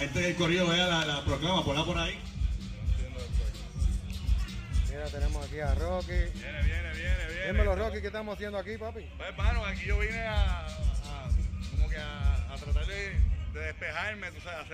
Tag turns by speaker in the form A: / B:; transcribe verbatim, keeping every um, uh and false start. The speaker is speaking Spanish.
A: gente del corrido vea la, la proclama, ponla por ahí.
B: Mira, tenemos aquí a Rocky.
C: Viene, viene, viene, viene.
B: Dímelo, Rocky, ¿qué estamos haciendo aquí, papi?
C: Pues, hermano, aquí yo vine a, a como que a, a tratar de, de despejarme, tú sabes, hacer